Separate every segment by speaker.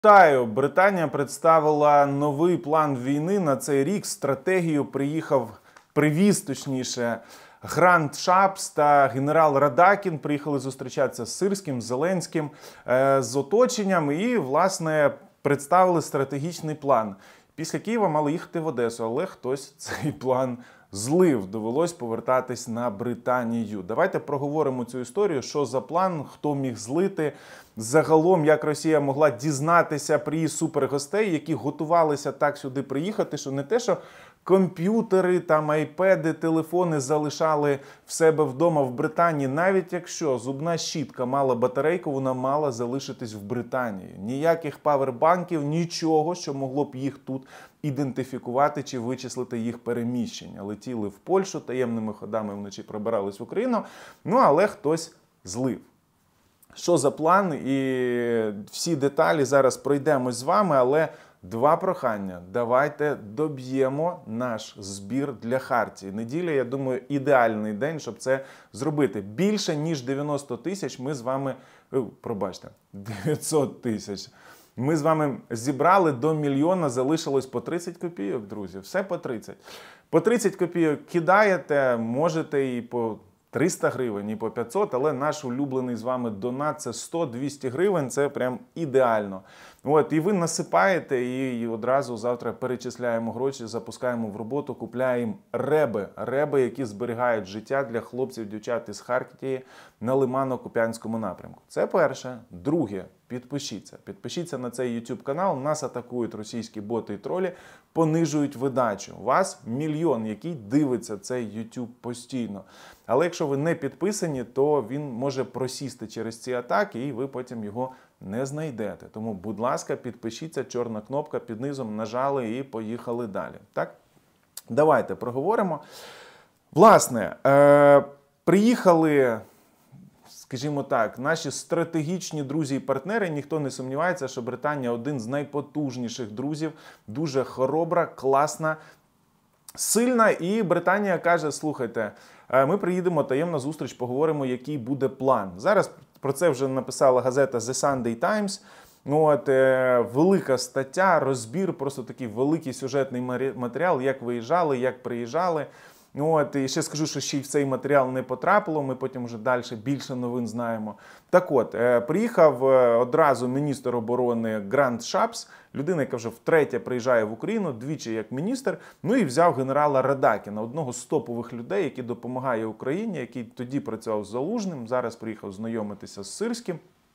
Speaker 1: Вітаю! Британія представила новий план війни на цей рік. Стратегію привіз Гранд Шапс та генерал Радакін. Приїхали зустрічатися з Сирським, з Зеленським, з оточенням і, власне, представили стратегічний план. Після Києва мали їхати в Одесу, але хтось цей план злив. Довелось повертатись на Британію. Давайте проговоримо цю історію, що за план, хто міг злити, загалом, як Росія могла дізнатися про її супергостей, які готувалися так сюди приїхати, що не те, що комп'ютери, там, айпеди, телефони залишали в себе вдома в Британії. Навіть якщо зубна щітка мала батарейку, вона мала залишитись в Британії. Ніяких павербанків, нічого, що могло б їх тут ідентифікувати чи вичислити їх переміщення. Летіли в Польщу, таємними ходами вночі пробирались в Україну, але хтось злив. Що за план? І всі деталі зараз пройдемось з вами, але два прохання. Давайте доб'ємо наш збір для Хартії. Неділя, я думаю, ідеальний день, щоб це зробити. Більше, ніж 90 тисяч ми з вами, 900 тисяч. Ми з вами зібрали до мільйона, залишилось по 30 копійок, друзі. Все по 30. По 30 копійок кидаєте, можете і по 300 гривень, і по 500, але наш улюблений з вами донат – це 100-200 гривень, це прям ідеально. І ви насипаєте, і одразу завтра перечисляємо гроші, запускаємо в роботу, купляємо реби, які зберігають життя для хлопців, дівчат із Хартії на Лимано-Куп'янському напрямку. Це перше. Друге. Підпишіться. Підпишіться на цей YouTube канал. Нас атакують російські боти і тролі, понижують видачу. Вас мільйон, який дивиться цей YouTube постійно. Але якщо ви не підписані, то він може просісти через ці атаки, і ви потім його не знайдете. Тому, будь ласка, підпишіться, чорна кнопка під низом, нажали і поїхали далі. Так? Давайте проговоримо. Власне, приїхали, скажімо так, наші стратегічні друзі і партнери. Ніхто не сумнівається, що Британія один з найпотужніших друзів, дуже хоробра, класна, сильна. І Британія каже, слухайте, ми приїдемо, таємна зустріч, поговоримо, який буде план. Зараз про це вже написала газета The Sunday Times. Велика стаття, розбір, просто такий великий сюжетний матеріал, як виїжджали, як приїжджали. І ще скажу, що ще й в цей матеріал не потрапило, ми потім вже далі більше новин знаємо. Так от, приїхав одразу міністр оборони Гранд Шапс, людина, яка вже втретє приїжджає в Україну, двічі як міністр, і взяв генерала Радакіна, одного з топових людей, який допомагає Україні, який тоді працював з Залужним, зараз приїхав знайомитися з Сирським.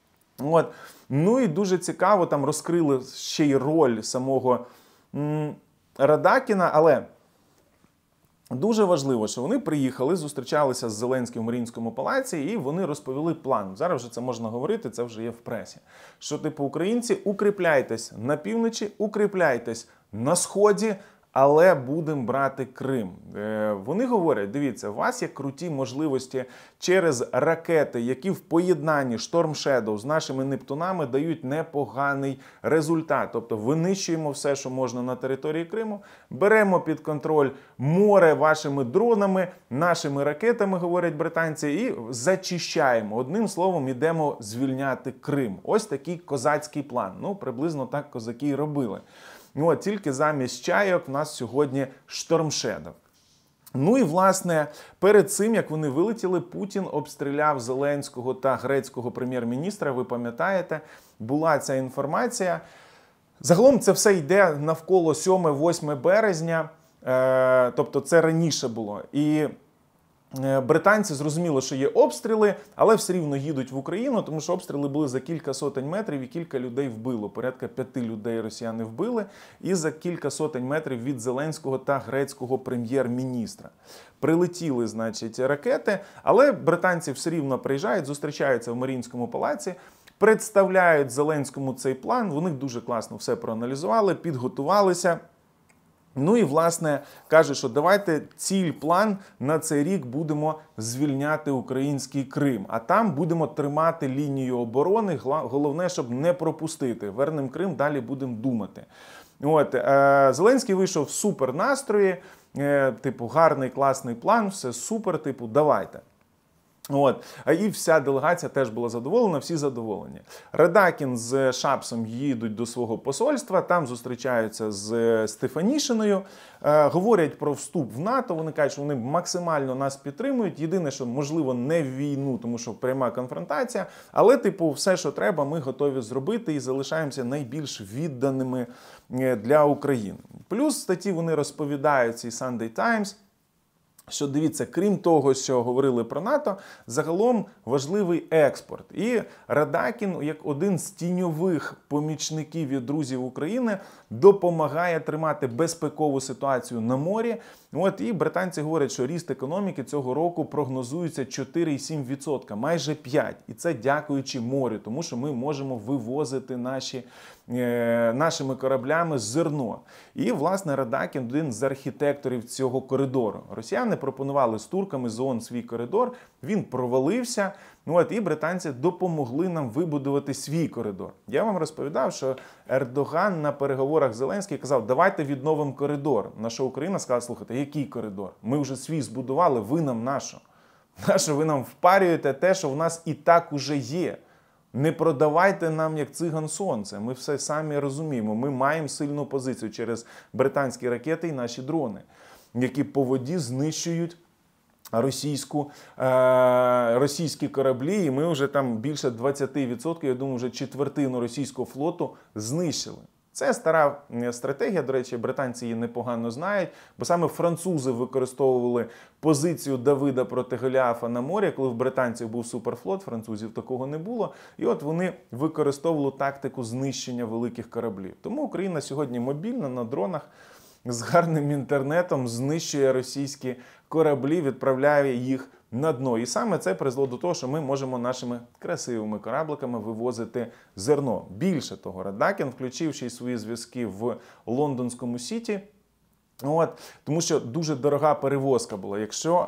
Speaker 1: І дуже цікаво, там розкрили ще й роль самого Радакіна, але дуже важливо, що вони приїхали, зустрічалися з Зеленським в Маріїнському палаці, і вони розповіли план. Зараз вже це можна говорити, це вже є в пресі. Що, українці, укріпляйтесь на півночі, укріпляйтесь на сході, але будемо брати Крим. Вони говорять, дивіться, у вас є круті можливості через ракети, які в поєднанні Storm Shadow з нашими Нептунами дають непоганий результат. Тобто винищуємо все, що можна на території Криму, беремо під контроль море вашими дронами, нашими ракетами, говорять британці, і зачищаємо. Одним словом, йдемо звільняти Крим. Ось такий козацький план. Приблизно так козаки і робили. Тільки замість чайок в нас сьогодні Storm Shadow. І, власне, перед цим, як вони вилетіли, Путін обстріляв Зеленського та грецького прем'єр-міністра. Ви пам'ятаєте, була ця інформація. Загалом це все йде навколо 7-8 березня, тобто це раніше було. І британці зрозуміли, що є обстріли, але все рівно їдуть в Україну, тому що обстріли були за кілька сотень метрів і кілька людей вбило. Порядка 5 людей росіяни вбили і за кілька сотень метрів від Зеленського та грецького прем'єр-міністра. Прилетіли, ракети, але британці все рівно приїжджають, зустрічаються в Маріїнському палаці, представляють Зеленському цей план, вони дуже класно все проаналізували, підготувалися. І, власне, каже, що давайте план на цей рік будемо звільняти український Крим. А там будемо тримати лінію оборони, головне, щоб не пропустити. Вернемо Крим, далі будемо думати. Зеленський вийшов в супер настрої, гарний, класний план, все супер, давайте. От. І вся делегація теж була задоволена, всі задоволені. Радакін з Шапсом їдуть до свого посольства, там зустрічаються з Стефанішиною, говорять про вступ в НАТО, вони кажуть, що вони максимально нас підтримують. Єдине, що, можливо, не в війну, тому що пряма конфронтація, але, типу, все, що треба, ми готові зробити і залишаємося найбільш відданими для України. Плюс в статті вони розповідають, цій Sunday Times, що, дивіться, крім того, що говорили про НАТО, загалом важливий експорт. І Радакін, як один з тіньових помічників і друзів України, допомагає тримати безпекову ситуацію на морі. От, і британці говорять, що ріст економіки цього року прогнозується 4,7%, майже 5%. І це дякуючи морю, тому що ми можемо вивозити нашими кораблями зерно. І, власне, Радакін один з архітекторів цього коридору. Росіяни пропонували з турками з ООН свій коридор, він провалився, от, і британці допомогли нам вибудувати свій коридор. Я вам розповідав, що Ердоган на переговорах з Зеленським казав, давайте відновимо коридор. На що Україна сказала, слухайте, який коридор? Ми вже свій збудували, ви нам нащо? Нащо ви нам впарюєте те, що в нас і так уже є? Не продавайте нам, як циган, сонце. Ми все самі розуміємо. Ми маємо сильну позицію через британські ракети і наші дрони, які по воді знищують російські кораблі. І ми вже там більше 20%, я думаю, вже четвертину російського флоту знищили. Це стара стратегія, до речі, британці її непогано знають, бо саме французи використовували позицію Давида проти Голіафа на морі, коли в британців був суперфлот, французів такого не було. І от вони використовували тактику знищення великих кораблів. Тому Україна сьогодні мобільна на дронах, з гарним інтернетом знищує російські кораблі, відправляє їх на дно. І саме це призвело до того, що ми можемо нашими красивими корабликами вивозити зерно. Більше того, Радакін включив ще й свої зв'язки в лондонському Сіті, тому що дуже дорога перевозка була.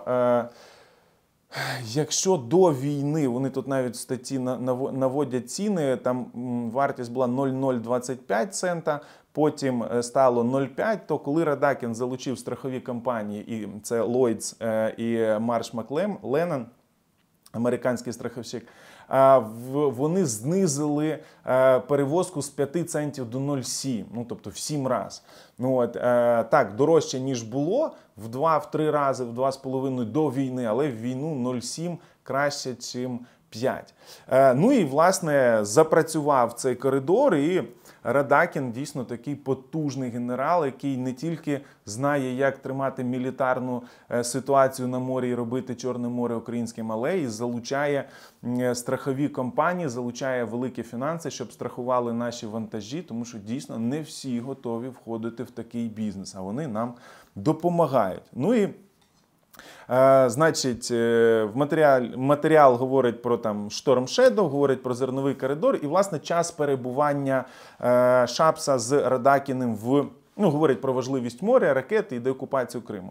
Speaker 1: Якщо до війни, вони тут навіть в статті наводять ціни, там вартість була 0,025 цента, потім стало 0,5, то коли Радакін залучив страхові компанії, і це Lloyds і Марш Макленнан, американський страховщик, вони знизили перевозку з 5 центів до 0,7, тобто в 7 разів. Так, дорожче, ніж було, в 2-3 рази, в 2,5 до війни, але в війну 0,7 краще, чим 5. І, власне, запрацював цей коридор, і Радакін дійсно такий потужний генерал, який не тільки знає, як тримати мілітарну ситуацію на морі і робити Чорне море українським, але і залучає страхові компанії, залучає великі фінанси, щоб страхували наші вантажі, тому що дійсно не всі готові входити в такий бізнес, а вони нам допомагають. Значить, матеріал говорить про Storm Shadow, говорить про зерновий коридор і, власне, час перебування Шапса з Радакіним говорить про важливість моря, ракети і деокупацію Криму.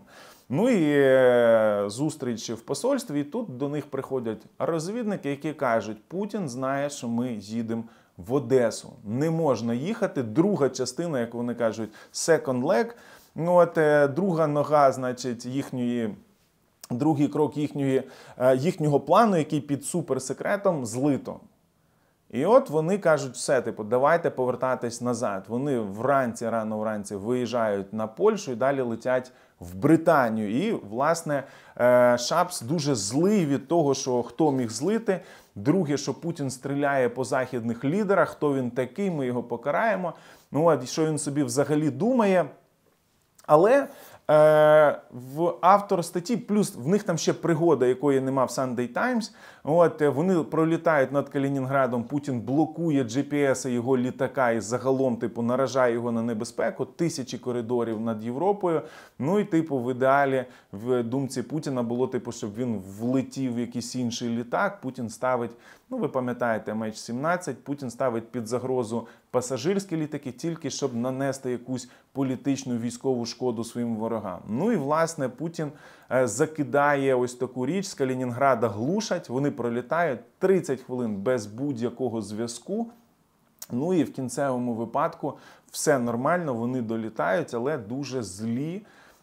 Speaker 1: Зустріч в посольстві, і тут до них приходять розвідники, які кажуть, Путін знає, що ми їдемо в Одесу. Не можна їхати. Друга частина, як вони кажуть, second leg, друга нога, значить, другий крок їхнього плану, який під суперсекретом, злито. І от вони кажуть, все, давайте повертатись назад. Вони рано вранці виїжджають на Польщу і далі летять в Британію. І, власне, Шапс дуже злий від того, що хто міг злити. Друге, що Путін стріляє по західних лідерах, хто він такий, ми його покараємо. Що він собі взагалі думає. Але автор статті, плюс в них там ще пригода, якої нема в Sunday Times. Вони пролітають над Калінінградом, Путін блокує GPS його літака і загалом, наражає його на небезпеку, тисячі коридорів над Європою. В ідеалі, в думці Путіна було, щоб він влетів в якийсь інший літак. Путін ставить, ви пам'ятаєте, MH17, Путін ставить під загрозу пасажирські літаки, тільки щоб нанести якусь політичну військову шкоду своїм ворогам. І, власне, Путін закидає ось таку річ, з Калінінграда глушать, вони пролітають 30 хвилин без будь-якого зв'язку. І в кінцевому випадку все нормально, вони долітають, але дуже злі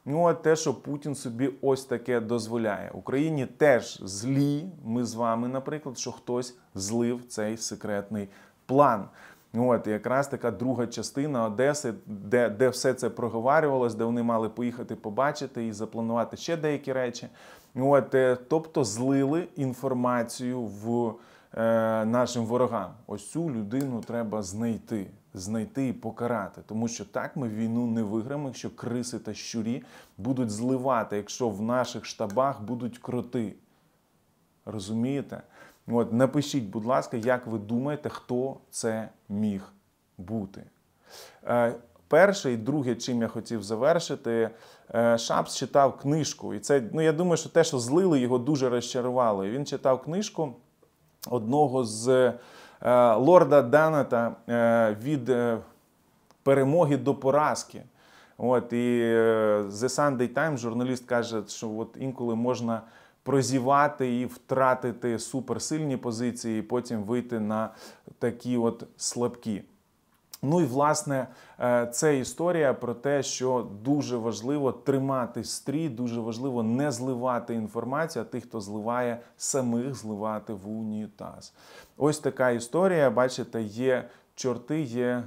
Speaker 1: Ну, а те, що Путін собі ось таке дозволяє. Україні теж злі, ми з вами, наприклад, що хтось злив цей секретний план. От, якраз така друга частина Одеси, де все це проговарювалось, де вони мали поїхати побачити і запланувати ще деякі речі. От, тобто злили інформацію в нашим ворогам. Ось цю людину треба знайти і покарати. Тому що так ми війну не виграємо, якщо криси та щурі будуть зливати, якщо в наших штабах будуть кроти. Розумієте? От, напишіть, будь ласка, як ви думаєте, хто це міг бути. Перше і друге, чим я хотів завершити, Шапс читав книжку. І це, я думаю, що те, що злили, його дуже розчарувало. І він читав книжку одного з лорда Данета «Від перемоги до поразки». От, і The Sunday Times, журналіст, каже, що от інколи можна прозівати і втратити суперсильні позиції, і потім вийти на такі от слабкі. Ну і, власне, це історія про те, що дуже важливо тримати стрій, дуже важливо не зливати інформацію, а тих, хто зливає, самих зливати в унітаз. Ось така історія, бачите, є чорти,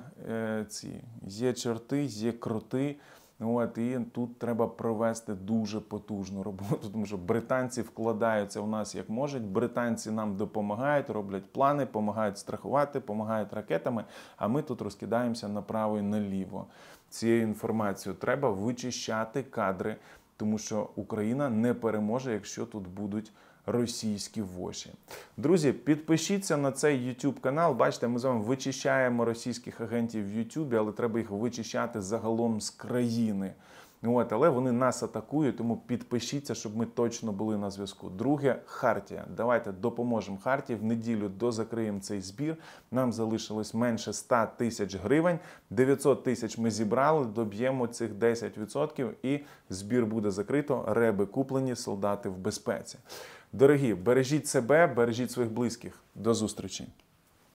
Speaker 1: є чорти, є кроти. От, і тут треба провести дуже потужну роботу, тому що британці вкладаються в нас як можуть, британці нам допомагають, роблять плани, допомагають страхувати, допомагають ракетами, а ми тут розкидаємося направо і наліво. Цією інформацією треба вичищати кадри, тому що Україна не переможе, якщо тут будуть російські воші. Друзі, підпишіться на цей YouTube канал. Бачите, ми з вами вичищаємо російських агентів в YouTube, але треба їх вичищати загалом з країни. От, але вони нас атакують, тому підпишіться, щоб ми точно були на зв'язку. Друге, Хартія. Давайте допоможемо Хартії. В неділю дозакриємо цей збір. Нам залишилось менше 100 тисяч гривень. 900 тисяч ми зібрали, доб'ємо цих 10% і збір буде закрито. Реби куплені, солдати в безпеці. Дорогі, бережіть себе, бережіть своїх близьких. До зустрічі!